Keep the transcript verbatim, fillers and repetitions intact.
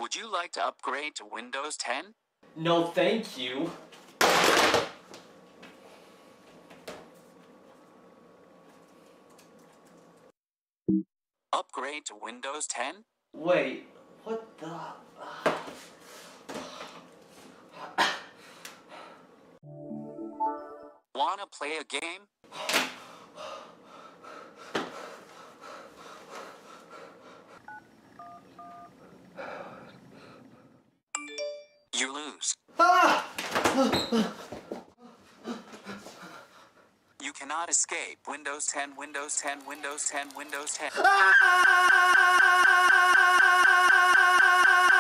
Would you like to upgrade to Windows ten? No, thank you. Upgrade to Windows ten? Wait, what the... Wanna play a game? You lose. Ah! You cannot escape. Windows ten, Windows ten, Windows ten, Windows ten. Ah!